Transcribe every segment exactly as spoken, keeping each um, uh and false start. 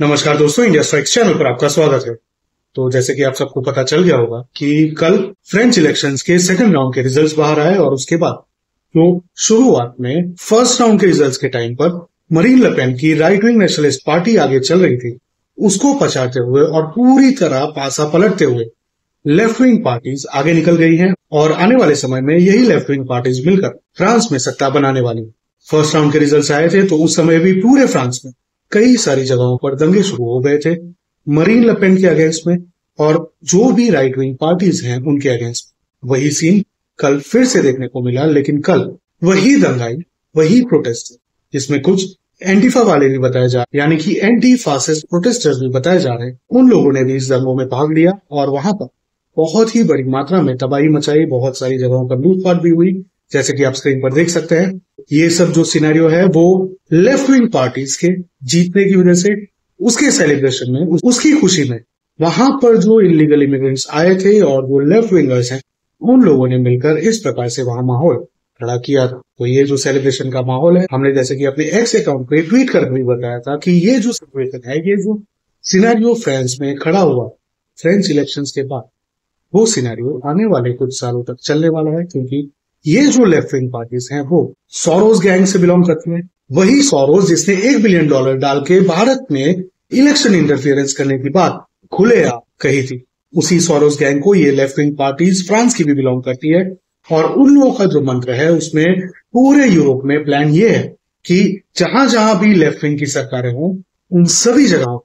नमस्कार दोस्तों, India strikes channel पर आपका स्वागत है। तो जैसे कि आप सबको पता चल गया होगा कि कल फ्रेंच इलेक्शंस के सेकंड राउंड के रिजल्ट्स बाहर आए और उसके बाद तो शुरुआत में फर्स्ट राउंड के रिजल्ट्स के टाइम पर मरीन ले पेन की राइट विंग नेशनलिस्ट पार्टी आगे चल रही थी, उसको पछाड़ते हुए और पूरी तरह पासा पलटते हुए लेफ्ट विंग पार्टीज आगे निकल गई हैं और आने वाले समय में यही लेफ्ट विंग पार्टीज मिलकर फ्रांस में सत्ता बनाने वाली। फर्स्ट राउंड के रिजल्ट्स आए थे तो उस समय भी पूरे फ्रांस में कई सारी जगहों पर दंगे शुरू हो गए थे मरीन ले पेन के अगेंस्ट में और जो भी राइट विंग पार्टीज हैं उनके अगेंस्ट। वही सीन कल फिर से देखने को मिला, लेकिन कल वही दंगाई, वही प्रोटेस्ट जिसमें कुछ एंटीफा वाले भी बताए जा रहे, यानी कि एंटी फासिस्ट प्रोटेस्टर्स भी बताए जा रहे हैं, उन लोगों ने भी इस दंगों में भाग लिया और वहां पर बहुत ही बड़ी मात्रा में तबाही मचाई। बहुत सारी जगहों पर लूटपाट भी हुई, जैसे कि आप स्क्रीन पर देख सकते हैं। ये सब जो सिनेरियो है वो लेफ्ट विंग पार्टीज के जीतने की वजह से, उसके सेलिब्रेशन में, उसकी खुशी में वहां पर जो इलीगल इमिग्रेंट्स आए थे और वो लेफ्ट विंगर्स हैं, उन लोगों ने मिलकर इस प्रकार से वहां माहौल खड़ा किया था। तो ये जो सेलिब्रेशन का माहौल है, हमने जैसे कि अपने एक्स अकाउंट पे ट्वीट करके भी बताया था कि ये जो सिचुएशन है, ये जो सिनेरियो फ्रांस में खड़ा हुआ फ्रेंच इलेक्शंस के बाद, वो सिनेरियो आने वाले कुछ सालों तक चलने वाला है, क्योंकि ये जो लेफ्ट विंग पार्टीज हैं वो सोरोस गैंग से बिलोंग करती हैं। वही सोरोस जिसने एक बिलियन डॉलर डाल के भारत में इलेक्शन इंटरफियरेंस करने की बात खुलेआम कही थी, उसी सोरोस गैंग को ये लेफ्ट विंग पार्टीज फ्रांस की भी बिलोंग करती है। और उन लोगों का जो मंत्र है उसमें पूरे यूरोप में प्लान ये है कि जहां जहां भी लेफ्ट विंग की सरकारें हों, उन सभी जगहों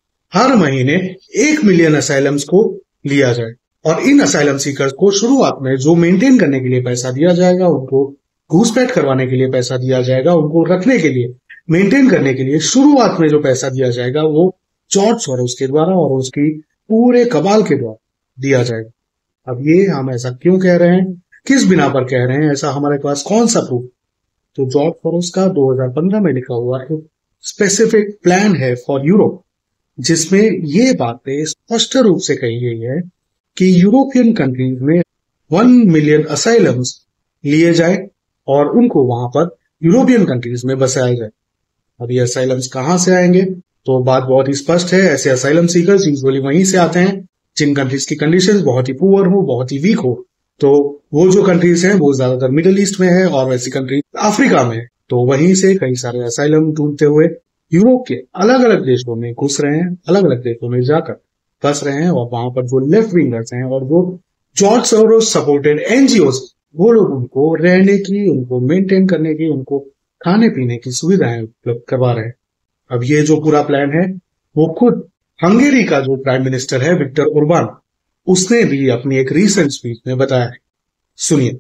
हर महीने एक मिलियन असाइलम्स को लिया जाए और इन असाइलम सीकर्स को शुरुआत में जो मेंटेन करने के लिए पैसा दिया जाएगा, उनको घूसपैठ करवाने के लिए पैसा दिया जाएगा, उनको रखने के लिए, मेंटेन करने के लिए शुरुआत में जो पैसा दिया जाएगा वो जॉर्ज सोरोस के द्वारा और उसकी पूरे कबाल के द्वारा दिया जाएगा। अब ये हम ऐसा क्यों कह रहे हैं, किस बिना पर कह रहे हैं, ऐसा हमारे पास कौन सा प्रूफ? तो जॉर्ज सोरोस का दो हज़ार पंद्रह में लिखा हुआ एक स्पेसिफिक प्लान है फॉर यूरोप, जिसमें ये बातें स्पष्ट रूप से कही गई है कि यूरोपियन कंट्रीज में वन मिलियन असाइलम्स लिए जाए और उनको वहां पर यूरोपियन कंट्रीज में बसाया जाए। अब ये असाइलम्स कहां से आएंगे, तो बात बहुत ही स्पष्ट है। ऐसे असाइलम सीकर्स यूजुअली वहीं से आते हैं जिन कंट्रीज की कंडीशंस बहुत ही पुअर हो, बहुत ही वीक हो। तो वो जो कंट्रीज हैं वो ज्यादातर मिडिल ईस्ट में है और वैसी कंट्रीज अफ्रीका में है। तो वहीं से कई सारे असाइलम ढूंढते हुए यूरोप के अलग अलग देशों में घुस रहे हैं, अलग अलग देशों में जाकर फंस रहे हैं और वहां पर जो लेफ्ट विंगर्स हैं और वो जॉर्ज सोरोस सपोर्टेड एनजीओस, वो लोग उनको रहने की, उनको मेंटेन करने की, उनको खाने पीने की सुविधाएं उपलब्ध करवा रहे हैं। अब ये जो पूरा प्लान है वो खुद हंगेरी का जो प्राइम मिनिस्टर है विक्टर ओरबान, उसने भी अपनी एक रीसेंट स्पीच में बताया है। सुनिए।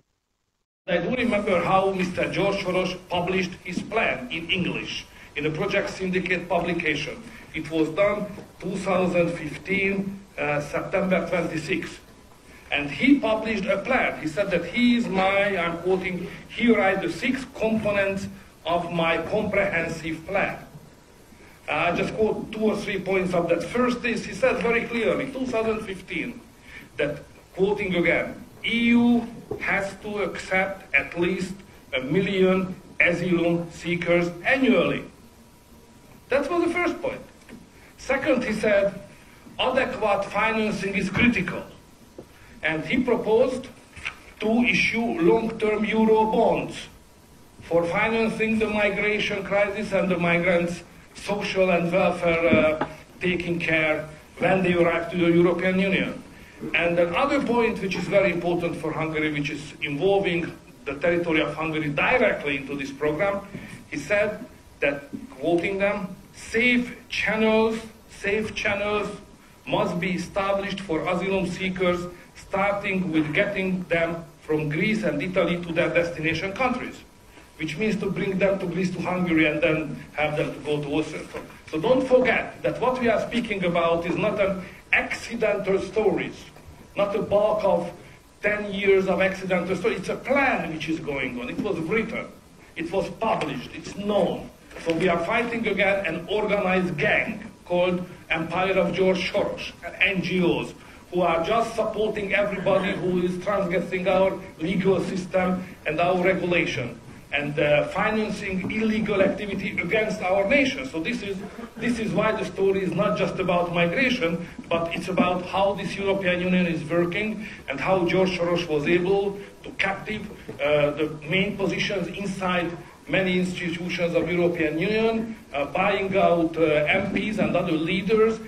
I do remember how Mister George Soros published his plan in English in a Project Syndicate publication. It was done two thousand fifteen, uh, September twenty-sixth. And he published a plan. He said that he is my, I'm quoting, here are the six components of my comprehensive plan. I uh, just quote two or three points of that. First is, he said very clearly, two thousand fifteen, that, quoting again, E U has to accept at least a million asylum seekers annually. That was the first point. Second, he said, adequate financing is critical. And he proposed to issue long-term euro bonds for financing the migration crisis and the migrants' social and welfare uh, taking care when they arrive to the European Union. And another point which is very important for Hungary, which is involving the territory of Hungary directly into this program, he said that, quoting them, safe channels, safe channels must be established for asylum seekers, starting with getting them from Greece and Italy to their destination countries, which means to bring them to Greece, to Hungary, and then have them to go to Austria. So don't forget that what we are speaking about is not an accidental stories, not a bulk of ten years of accidental stories. It's a plan which is going on. It was written, it was published, it's known. So we are fighting again an organized gang called Empire of George Soros, and N G Os, who are just supporting everybody who is transgressing our legal system and our regulation. and uh, financing illegal activity against our nation. So this is this is why the story is not just about migration, but it's about how this European Union is working and how George Soros was able to captive uh, the main positions inside many institutions of European Union, uh, buying out uh, M Ps and other leaders,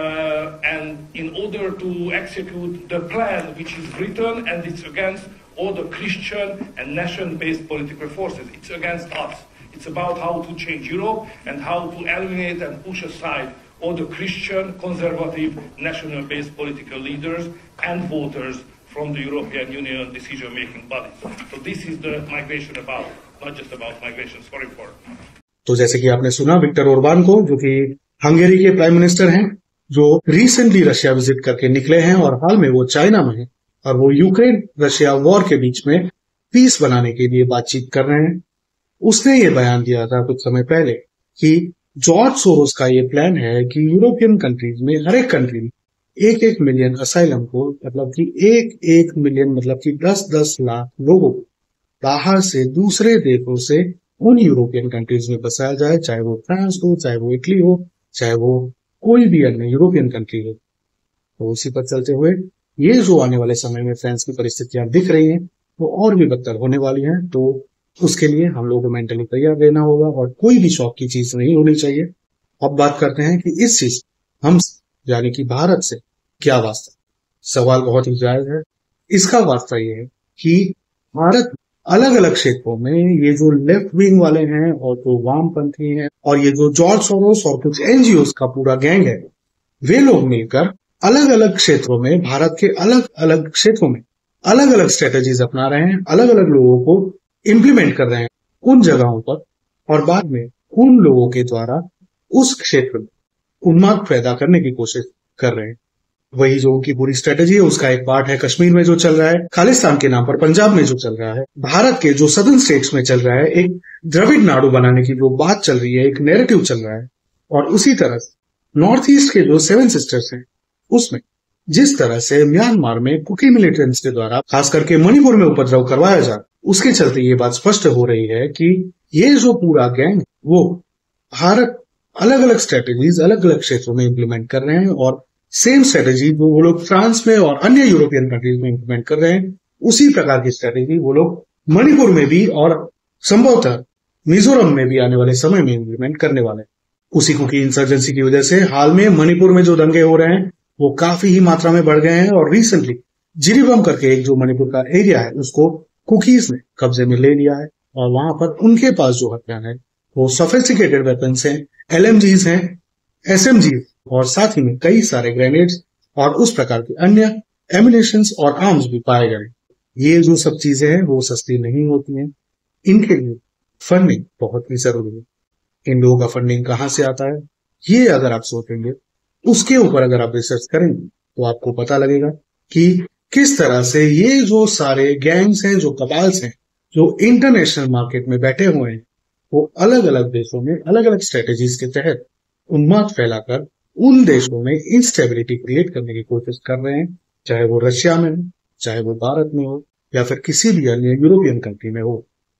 uh, and in order to execute the plan which is written, and it's against all the Christian and nation-based political forces. It's against us. It's about how to change Europe and how to eliminate and push aside all the Christian, conservative, national-based political leaders and voters from the European Union decision-making bodies. So this is the migration about, not just about migration. Sorry for. तो जैसे कि आपने सुना Viktor Orban को, जो कि हंगेरी के prime minister हैं, जो रिसेंटली रशिया विजिट करके निकले हैं और हाल में वो चाइना में हैं और वो यूक्रेन रशिया वॉर के बीच में पीस बनाने के लिए बातचीत कर रहे हैं। उसने ये बयान दिया था कुछ समय पहले कि जॉर्ज सोरोस का ये प्लान है कि यूरोपियन कंट्रीज में, हर एक कंट्री में एक एक मिलियन असाइलम को, मतलब कि एक एक मिलियन मतलब कि दस दस लाख लोगों को बाहर से, दूसरे देशों से उन यूरोपियन कंट्रीज में बसाया जाए, चाहे वो फ्रांस हो, चाहे वो इटली हो, चाहे वो कोई भी अन्य यूरोपियन कंट्री हो। तो उसी पर चलते हुए ये जो आने वाले समय में फ्रांस की परिस्थितियां दिख रही हैं वो और भी बदतर होने वाली हैं, तो उसके लिए हम लोगों को मेंटली तैयार रहना होगा और कोई भी शौक की चीज नहीं होनी चाहिए। अब बात करते हैं कि इस चीज हम यानी कि भारत से क्या वास्ता। सवाल बहुत ही जायज है। इसका वास्ता ये है कि भारत अलग अलग क्षेत्रों में ये जो लेफ्ट विंग वाले हैं और जो वामपंथी हैं और ये जो जॉर्ज सोरोस और कुछ एनजीओ का पूरा गैंग है, वे लोग मिलकर अलग अलग क्षेत्रों में, भारत के अलग अलग क्षेत्रों में अलग अलग स्ट्रेटेजीज अपना रहे हैं, अलग अलग लोगों को इम्प्लीमेंट कर रहे हैं उन जगहों पर, और बाद में उन लोगों के द्वारा उस क्षेत्र में उन्माद पैदा करने की कोशिश कर रहे हैं। वही जो उनकी पूरी स्ट्रेटेजी है उसका एक पार्ट है कश्मीर में जो चल रहा है, खालिस्तान के नाम पर पंजाब में जो चल रहा है, भारत के जो सदर्न स्टेट्स में चल रहा है, एक द्रविड़ नाडु बनाने की जो बात चल रही है, एक नैरेटिव चल रहा है। और उसी तरह नॉर्थ ईस्ट के जो सेवन सिस्टर्स हैं उसमें जिस तरह से म्यांमार में कुकी मिलिटेंट्स के द्वारा खास करके मणिपुर में उपद्रव करवाया जा, उसके चलते ये बात स्पष्ट हो रही है कि ये जो पूरा गैंग वो भारत अलग अलग स्ट्रेटेजीज अलग अलग क्षेत्रों में इंप्लीमेंट कर रहे हैं और सेम स्ट्रेटेजी जो वो लोग फ्रांस में और अन्य यूरोपियन कंट्रीज में इंप्लीमेंट कर रहे हैं, उसी प्रकार की स्ट्रेटेजी वो लोग मणिपुर में भी और संभवतः मिजोरम में भी आने वाले समय में इंप्लीमेंट करने वाले हैं। उसी कुकी इंसर्जेंसी की वजह से हाल में मणिपुर में जो दंगे हो रहे हैं वो काफी ही मात्रा में बढ़ गए हैं और रिसेंटली जिरीबम करके एक जो मणिपुर का एरिया है उसको कुकीज ने कब्जे में ले लिया है और वहां पर उनके पास जो हथियार है वो सोफिस्टिकेटेड वेपन्स हैं, एलएमजीज हैं, एसएमजीज और साथ ही में कई सारे ग्रेनेड्स और उस प्रकार के अन्य एम्युनिशंस और आर्म्स भी पाए गए। ये जो सब चीजें हैं वो सस्ती नहीं होती हैं, इनके लिए फंडिंग बहुत ही जरूरी है। इन लोगों का फंडिंग कहाँ से आता है ये अगर आप सोचेंगे, उसके ऊपर अगर आप रिसर्च करेंगे तो आपको पता लगेगा कि किस तरह से ये जो सारे गैंग्स हैं, जो कबाल्स हैं, जो इंटरनेशनल मार्केट में बैठे हुए हैं, वो अलग अलग देशों में अलग अलग स्ट्रेटेजीज के तहत उन्माद फैलाकर उन देशों में इंस्टेबिलिटी क्रिएट करने की कोशिश कर रहे हैं, चाहे वो रशिया में हो, चाहे वो भारत में हो या फिर किसी भी अन्य यूरोपियन कंट्री में हो।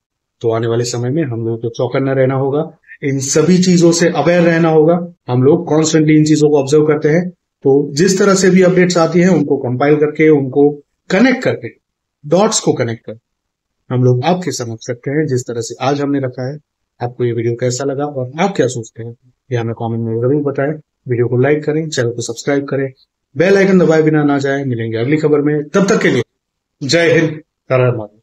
तो आने वाले समय में हम लोग को चौकन्ना रहना होगा, इन सभी चीजों से अवेयर रहना होगा। हम लोग कॉन्स्टेंटली इन चीजों को ऑब्जर्व करते हैं, तो जिस तरह से भी अपडेट्स आती हैं उनको कंपाइल करके, उनको कनेक्ट करके, डॉट्स को कनेक्ट कर हम लोग आपके समझ सकते हैं जिस तरह से आज हमने रखा है। आपको ये वीडियो कैसा लगा और आप क्या सोचते हैं ये हमें कमेंट में जरूर बताएं। वीडियो को लाइक करें, चैनल को सब्सक्राइब करें, बेल आइकन दबाए बिना ना जाए। मिलेंगे अगली खबर में, तब तक के लिए जय हिंद, हर हर महादेव।